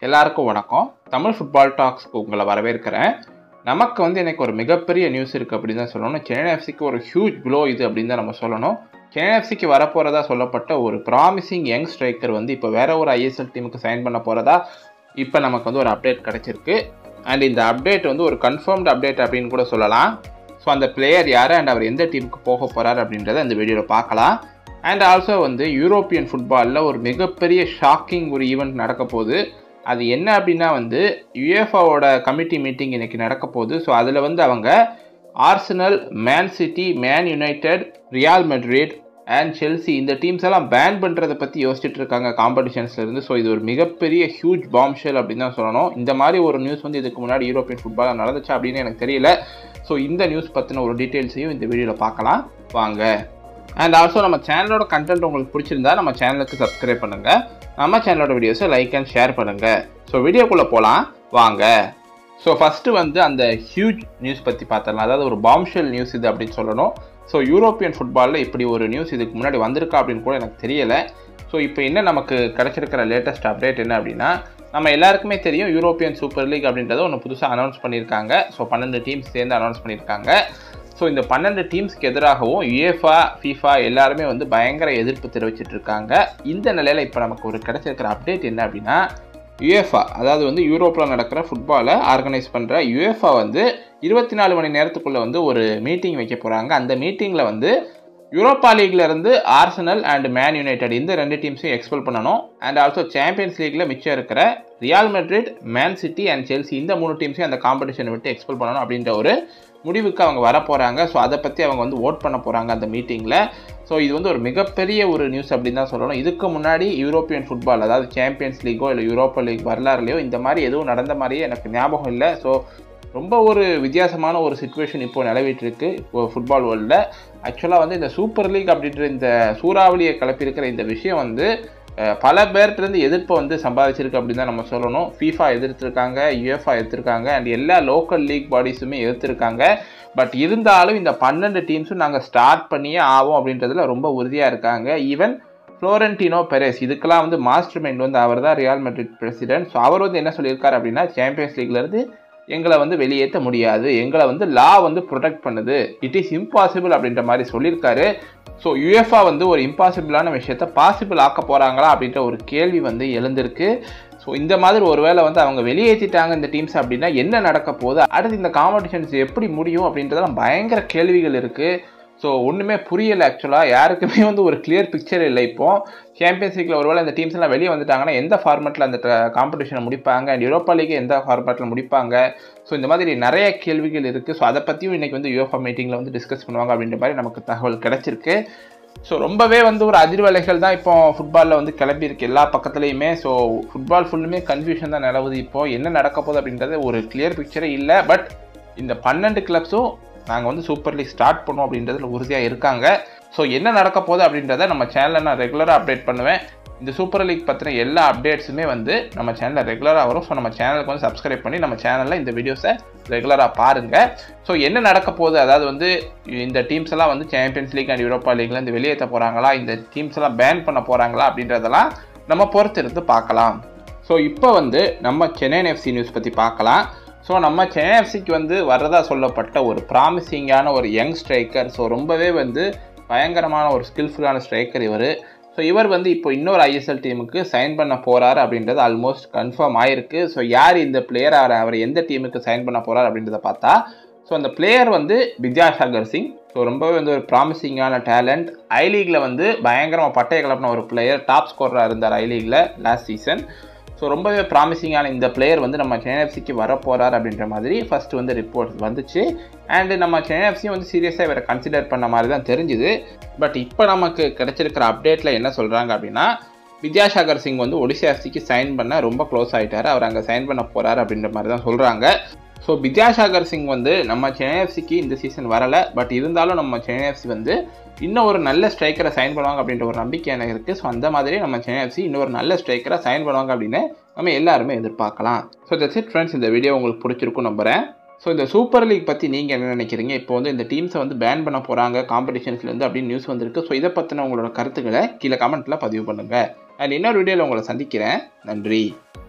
எல்லாருக்கும் வணக்கம். தமிழ் ஃபுட்பால் டாக்ஸ்க்கு உங்களை வரவேற்கிறேன். நமக்கு எனக்கு ஒரு மிகப்பெரிய நியூஸ் இருக்குது அப்படின்னு தான் சொல்லணும். சென்னை எஃப்சிக்கு ஒரு ஹியூஜ் ப்ளோ இது அப்படின்னு தான் நம்ம சொல்லணும். சென்னை எஃப்சிக்கு வரப்போகிறதா சொல்லப்பட்ட ஒரு ப்ராமிசிங் யங் ஸ்ட்ரைக்கர் இப்போ வேற ஒரு ஐஎஸ்எல் டீமுக்கு சைன் பண்ண போகிறதா இப்போ நமக்கு ஒரு அப்டேட் கிடச்சிருக்கு. அண்ட் இந்த அப்டேட் ஒரு கன்ஃபார்ம்டு அப்டேட் அப்படின்னு கூட சொல்லலாம். ஸோ அந்த பிளேயர் யார் அண்ட் அவர் எந்த டீமுக்கு போக போகிறார் அப்படின்றத இந்த வீடியோவில் பார்க்கலாம். அண்ட் ஆல்சோ யூரோப்பியன் ஃபுட்பாலில் ஒரு மிகப்பெரிய ஷாக்கிங் ஒரு ஈவெண்ட் நடக்க போகுது. அது என்ன அப்படின்னா யுஎஃபாவோட கமிட்டி மீட்டிங் இன்றைக்கி நடக்க போகுது. ஸோ அதில் அவங்க Arsenal, Man City, Man United, Real Madrid and Chelsea இந்த டீம்ஸ் எல்லாம் பேன் பண்ணுறதை பற்றி யோசிச்சுட்டு இருக்காங்க காம்படிஷன்ஸ்லேருந்து. ஸோ இது ஒரு மிகப்பெரிய ஹியூஜ் பாம்ஷெல் அப்படின்னு தான் சொல்லணும். இந்த மாதிரி ஒரு நியூஸ் இதுக்கு முன்னாடி யூரோப்பியன் ஃபுட்பாலில் நடந்துச்சா அப்படின்னு எனக்கு தெரியல. ஸோ இந்த நியூஸ் பற்றின ஒரு டீட்டெயில்ஸையும் இந்த வீடியோவில் பார்க்கலாம் வாங்க. அண்ட் ஆல்சோ நம்ம சேனலோட கண்டென்ட் உங்களுக்கு பிடிச்சிருந்தா நம்ம சேனலுக்கு சப்ஸ்கிரைப் பண்ணுங்கள். நம்ம சேனலோட வீடியோஸை லைக் அண்ட் ஷேர் பண்ணுங்கள். ஸோ வீடியோக்குள்ளே போகலாம் வாங்க. ஸோ ஃபஸ்ட்டு அந்த ஹியூஜ் நியூஸ் பற்றி பார்த்துடலாம். அதாவது ஒரு பாம்ஷெல் நியூஸ் இது அப்படின்னு சொல்லணும். ஸோ யூரோப்பியன் ஃபுட்பாலில் இப்படி ஒரு நியூஸ் இதுக்கு முன்னாடி வந்திருக்கா அப்படின்னு கூட எனக்கு தெரியலை. ஸோ இப்போ என்ன நமக்கு கிடச்சிருக்கிற லேட்டஸ்ட் அப்டேட் என்ன அப்படின்னா, நம்ம எல்லாருக்குமே தெரியும் யூரோப்பியன் சூப்பர் லீக் அப்படின்றத ஒன்று புதுசாக அனௌன்ஸ் பண்ணியிருக்காங்க. ஸோ 12 டீம்ஸ் சேர்ந்து அனௌன்ஸ் பண்ணியிருக்காங்க. ஸோ இந்த 12 டீம்ஸ்க்கு எதிராகவும் யுஎஃபா, ஃபீஃபா எல்லாருமே பயங்கர எதிர்ப்பு தெரிவிச்சிட்டு இருக்காங்க. இந்த நிலையில் இப்போ நமக்கு ஒரு கிடைச்சிருக்கிற அப்டேட் என்ன அப்படின்னா, யுஎஃபா அதாவது யூரோப்பில் நடக்கிற ஃபுட்பாலை ஆர்கனைஸ் பண்ணுற யுஎஃபா 24 மணி நேரத்துக்குள்ளே ஒரு மீட்டிங் வைக்க போகிறாங்க. அந்த மீட்டிங்கில் யூரோப்பா லீக்ல இருந்து ஆர்சனல் அண்ட் மேன் யுனைடெட் இந்த 2 டீம்ஸையும் எக்ஸ்பெல் பண்ணணும். அண்ட் ஆல்சோ சாம்பியன்ஸ் லீக்ல மிச்சம் இருக்கிற Real Madrid, Man City and Chelsea இந்த 3 டீம்ஸையும் அந்த காம்படிஷனை விட்டு எக்ஸ்பெல் பண்ணணும் அப்படின்ற ஒரு முடிவுக்கு அவங்க வர போகிறாங்க. ஸோ அதை பற்றி அவங்க ஓட் பண்ண போகிறாங்க அந்த மீட்டிங்கில். ஸோ இது ஒரு மிகப்பெரிய ஒரு நியூஸ் அப்படின்னு தான் சொல்லணும். இதுக்கு முன்னாடி யூரோப்பியன் ஃபுட்பால் அதாவது சாம்பியன்ஸ் லீக்கோ இல்லை யூரோப்பா லீக் வரலாறுலையோ இந்த மாதிரி எதுவும் நடந்த மாதிரியே எனக்கு ஞாபகம் இல்லை. ஸோ ரொம்ப ஒரு வித்தியாசமான ஒரு சிச்சுவேஷன் இப்போ நிலவிட்டு இருக்கு இப்போ ஃபுட்பால் வேர்ல்டில். ஆக்சுவலாக இந்த சூப்பர் லீக் அப்படின்ற இந்த சூறாவளியை கிளப்பியிருக்கிற இந்த விஷயம் பல பேர்கிட்டருந்து எதிர்ப்பை சம்பாதிச்சிருக்கு அப்படின்னு தான் நம்ம சொல்லணும். ஃபீஃபா எதிர்த்திருக்காங்க, யுஎஃபா எதிர்த்திருக்காங்க அண்ட் எல்லா லோக்கல் லீக் பாடிஸுமே எதிர்த்திருக்காங்க. பட் இருந்தாலும் இந்த 12 டீம்ஸும் நாங்கள் ஸ்டார்ட் பண்ணியே ஆகும் அப்படின்றதுல ரொம்ப உறுதியாக இருக்காங்க. ஈவன் ஃப்ளோரன்டினோ பெரேஸ் இதுக்கெல்லாம் மாஸ்டர் மைண்ட் அவர் தான் ரியால் மெட்ரிட் பிரசிடென்ட். ஸோ அவர் என்ன சொல்லியிருக்காரு அப்படின்னா, சாம்பியன்ஸ் லீக்லேருந்து எங்களை வெளியேற்ற முடியாது, எங்களை லா ப்ரொடெக்ட் பண்ணுது, இட் இஸ் இம்பாசிபிள் அப்படின்ற மாதிரி சொல்லியிருக்காரு. ஸோ யுஎஃபா ஒரு இம்பாசிபிளான விஷயத்த பாசிபிள் ஆக்க போகிறாங்களா அப்படின்ற ஒரு கேள்வி எழுந்திருக்கு. ஸோ இந்த மாதிரி ஒருவேளை அவங்க வெளியேற்றிட்டாங்க இந்த டீம்ஸ் அப்படின்னா என்ன நடக்க போகுது, அடுத்து இந்த காம்படிஷன்ஸ் எப்படி முடியும் அப்படின்றதெல்லாம் பயங்கர கேள்விகள் இருக்குது. ஸோ ஒன்றுமே புரியலை. ஆக்சுவலாக யாருக்குமே ஒரு கிளியர் பிக்சர் இல்லை. இப்போது சாம்பியன்ஸ் லீக்கில் ஒருவேளை இந்த டீம்ஸ் எல்லாம் வெளியே வந்துட்டாங்கன்னா எந்த ஃபார்மேட்டில் அந்த காம்படிஷனை முடிப்பாங்க, அண்ட் யூரோப்பா லீக் எந்த ஃபார்மேட்டில் முடிப்பாங்க. ஸோ இந்த மாதிரி நிறைய கேள்விகள் இருக்குது. ஸோ அதை பற்றியும் இன்றைக்கி யுஎஃபா மீட்டிங்கில் டிஸ்கஸ் பண்ணுவாங்க அப்படின்ற மாதிரி நமக்கு தகவல் கிடச்சிருக்கு. ஸோ ரொம்பவே ஒரு அதிர்வலைகள் தான் இப்போ ஃபுட்பாலில் கிளம்பியிருக்கு எல்லா பக்கத்துலேயுமே. ஸோ ஃபுட்பால் ஃபுல்லுமே கன்ஃபியூஷன் தான் நிலவுது. இப்போது என்ன நடக்க போகுது அப்படின்றது ஒரு கிளியர் பிக்சரே இல்லை. பட் இந்த 12 கிளப்ஸும் நாங்கள் சூப்பர் லீக் ஸ்டார்ட் பண்ணுவோம் அப்படின்றதுல உறுதியாக இருக்காங்க. ஸோ என்ன நடக்க போகுது அப்படின்றத நம்ம சேனலில் நான் ரெகுலராக அப்டேட் பண்ணுவேன். இந்த சூப்பர் லீக் பற்றின எல்லா அப்டேட்ஸுமே நம்ம சேனலில் ரெகுலராக வரும். ஸோ நம்ம சேனலுக்கு சப்ஸ்கிரைப் பண்ணி நம்ம சேனலில் இந்த வீடியோஸை ரெகுலராக பாருங்கள். ஸோ என்ன நடக்க போகுது, அதாவது இந்த டீம்ஸ் எல்லாம் சாம்பியன்ஸ் லீக் அண்ட் யூரோப்பா லீக்லேருந்து வெளியேற்ற போகிறாங்களா, இந்த டீம்ஸ் எல்லாம் பேன் பண்ண போகிறாங்களா அப்படின்றதெல்லாம் நம்ம பொறுத்திருந்து பார்க்கலாம். ஸோ இப்போ நம்ம சென்னை எஃப்சி நியூஸ் பற்றி பார்க்கலாம். ஸோ நம்ம சென்னை எஃப்சிக்கு வர்றதா சொல்லப்பட்ட ஒரு ப்ராமிசிங்கான ஒரு யங் ஸ்ட்ரைக்கர். ஸோ ரொம்பவே பயங்கரமான ஒரு ஸ்கில்ஃபுல்லான ஸ்ட்ரைக்கர் இவர். ஸோ இவர் இப்போ இன்னொரு ஐஎஸ்எல் டீமுக்கு சைன் பண்ண போகிறாரு அப்படின்றது ஆல்மோஸ்ட் கன்ஃபார்ம் ஆயிருக்கு. ஸோ யார் இந்த பிளேயர், அவர் எந்த டீமுக்கு சைன் பண்ண போகிறார் அப்படின்றத பார்த்தா, ஸோ அந்த பிளேயர் வித்யாசாகர் சிங். ஸோ ரொம்பவே ஒரு ப்ராமிசிங்கான டேலண்ட். ஐ லீக்கில் பயங்கரமாக பட்டையை கிளப்பின ஒரு பிளேயர், டாப் ஸ்கோரராக இருந்தார் ஐ லீக்கில் லாஸ்ட் சீசன். ஸோ ரொம்பவே ப்ராமிசிங்கான இந்த பிளேயர் நம்ம சென்னை எஃப்சிக்கு வரப்போகிறார் அப்படின்ற மாதிரி ஃபஸ்ட்டு ரிப்போர்ட்ஸ் வந்துச்சு. அண்டு நம்ம சென்னை எஃப்சியும் சீரியஸாக இவரை கன்சிடர் பண்ண மாதிரி தான் தெரிஞ்சுது. பட் இப்போ நமக்கு கிடைச்சிருக்கிற அப்டேட்டில் என்ன சொல்கிறாங்க அப்படின்னா, வித்யாசாகர் சிங் ஒடிசா எஃப்சிக்கு சைன் பண்ண ரொம்ப க்ளோஸ் ஆகிட்டார், அவர் அங்கே சைன் பண்ண போகிறார் அப்படின்ற மாதிரி தான் சொல்கிறாங்க. ஸோ வித்யாசாகர் சிங் நம்ம சென்னை எஃப்சிக்கு இந்த சீசன் வரலை. பட் இருந்தாலும் நம்ம சென்னை எஃப்சி இன்னும் ஒரு நல்ல ஸ்ட்ரைக்கரை சைன் பண்ணுவாங்க அப்படின்ற ஒரு நம்பிக்கை எனக்கு இருக்குது. ஸோ அந்த மாதிரி நம்ம சென்னை எஃப்சி இன்னொரு நல்ல ஸ்ட்ரைக்கரை சைன் பண்ணுவாங்க அப்படின்னு நம்ம எல்லாருமே எதிர்பார்க்கலாம். So that's it friends. இந்த வீடியோ உங்களுக்கு பிடிச்சிருக்கும் நம்புகிறேன். ஸோ இந்த சூப்பர் லீக் பற்றி நீங்கள் என்ன நினைக்கிறீங்க? இப்போ இந்த டீம்ஸை பேன் பண்ண போகிறாங்க காம்படிஷன்ஸ்லேருந்து அப்படின்னு நியூஸ் வந்திருக்கு. ஸோ இதை பற்றின உங்களோட கருத்துக்களை கீழே கமெண்ட்டில் பதிவு பண்ணுங்கள். அண்ட் இன்னொரு வீடியோவில் உங்களை சந்திக்கிறேன். நன்றி.